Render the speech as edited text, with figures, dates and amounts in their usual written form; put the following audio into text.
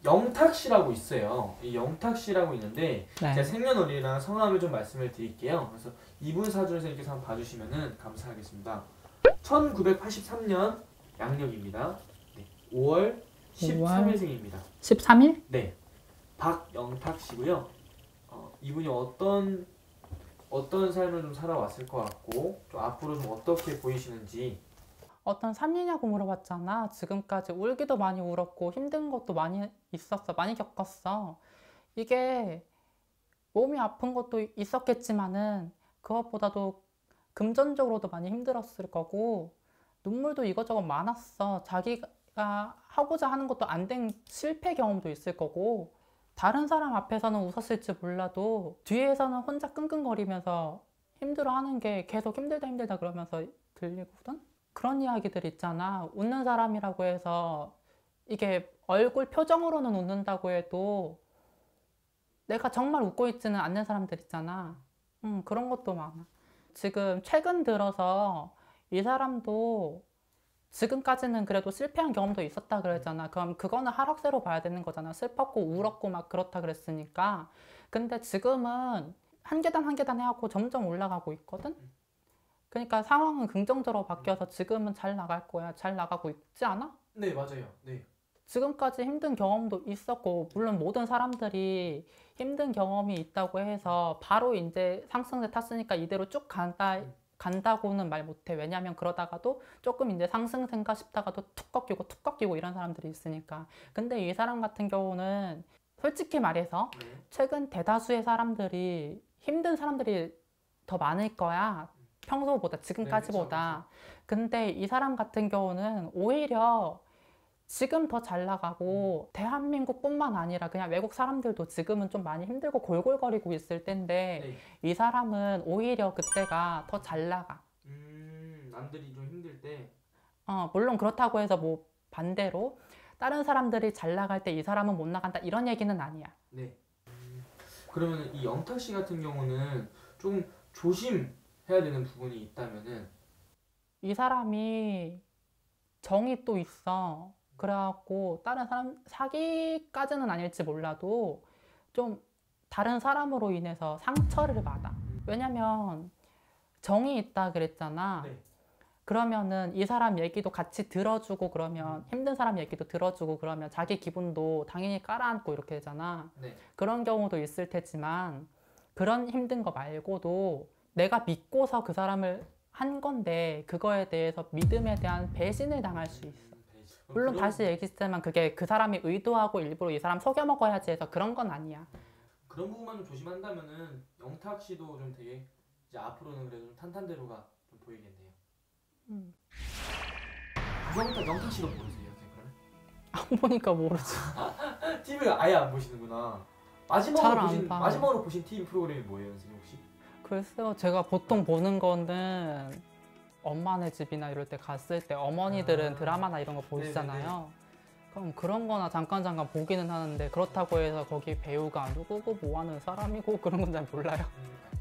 영탁 씨라고 있어요. 이 영탁 씨라고 있는데 네. 제가 생년월일이랑 성함을 좀 말씀을 드릴게요. 그래서 이분 사주를 선생님께서 한번 봐주시면은 감사하겠습니다. 1983년 양력입니다. 네, 5월 13일생입니다. 13일? 네, 박영탁 씨고요. 이분이 어떤 삶을 좀 살아왔을 것 같고 좀 앞으로 좀 어떻게 보이시는지. 어떤 삶이냐고 물어봤잖아. 지금까지 울기도 많이 울었고 힘든 것도 많이 있었어. 많이 겪었어. 이게 몸이 아픈 것도 있었겠지만은 그것보다도 금전적으로도 많이 힘들었을 거고 눈물도 이것저것 많았어. 자기가 하고자 하는 것도 안 된 실패 경험도 있을 거고 다른 사람 앞에서는 웃었을지 몰라도 뒤에서는 혼자 끙끙거리면서 힘들어하는 게 계속 힘들다 힘들다 그러면서 들리거든? 그런 이야기들 있잖아. 웃는 사람이라고 해서 이게 얼굴 표정으로는 웃는다고 해도 내가 정말 웃고 있지는 않는 사람들 있잖아. 그런 것도 많아. 지금 최근 들어서 이 사람도 지금까지는 그래도 실패한 경험도 있었다 그랬잖아. 그럼 그거는 하락세로 봐야 되는 거잖아. 슬펐고 울었고 막 그렇다 그랬으니까. 근데 지금은 한 계단 한 계단 해갖고 점점 올라가고 있거든? 그러니까 상황은 긍정적으로 바뀌어서 지금은 잘 나갈 거야. 잘 나가고 있지 않아? 네, 맞아요. 네. 지금까지 힘든 경험도 있었고, 물론 모든 사람들이 힘든 경험이 있다고 해서 바로 이제 상승세 탔으니까 이대로 쭉 간다고는 말 못해. 왜냐면 그러다가도 조금 이제 상승세인가 싶다가도 툭 꺾이고 이런 사람들이 있으니까. 근데 이 사람 같은 경우는 솔직히 말해서 최근 대다수의 사람들이 힘든 사람들이 더 많을 거야. 평소보다, 지금까지보다. 근데 이 사람 같은 경우는 오히려 지금 더 잘 나가고 대한민국뿐만 아니라 그냥 외국 사람들도 지금은 좀 많이 힘들고 골골거리고 있을 텐데 이 사람은 오히려 그때가 더 잘 나가. 남들이 좀 힘들 때. 물론 그렇다고 해서 뭐 반대로 다른 사람들이 잘 나갈 때 이 사람은 못 나간다 이런 얘기는 아니야. 네. 그러면 이 영탁 씨 같은 경우는 좀 조심해야 되는 부분이 있다면은 이 사람이 정이 또 있어. 그래갖고 다른 사람 사기까지는 아닐지 몰라도 좀 다른 사람으로 인해서 상처를 받아. 왜냐면 정이 있다 그랬잖아. 네. 그러면은 이 사람 얘기도 같이 들어주고 그러면 힘든 사람 얘기도 들어주고 그러면 자기 기분도 당연히 깔아앉고 이렇게 되잖아. 네. 그런 경우도 있을 테지만 그런 힘든 거 말고도 내가 믿고서 그 사람을 한 건데 그거에 대해서 믿음에 대한 배신을 당할 수 있어. 물론 다시 얘기했지만 그게 그 사람이 의도하고 일부러 이 사람 속여 먹어야지 해서 그런 건 아니야. 그런 부분만 좀 조심한다면은 영탁 씨도 좀 되게 이제 앞으로는 그래도 좀 탄탄대로가 좀 보이겠네요. 영탁 씨도 모르세요, 그러면? 안 보니까 모르지. TV를 아예 안 보시는구나. 마지막으로 보신 TV 프로그램이 뭐예요, 선생님 혹시? 글쎄요, 제가 보통 보는 거는 엄마네 집이나 이럴 때 갔을 때 어머니들은 드라마나 이런 거 보시잖아요. 그럼 그런 거나 잠깐 보기는 하는데 그렇다고 해서 거기 배우가 누구고 뭐 하는 사람이고 그런 건 잘 몰라요.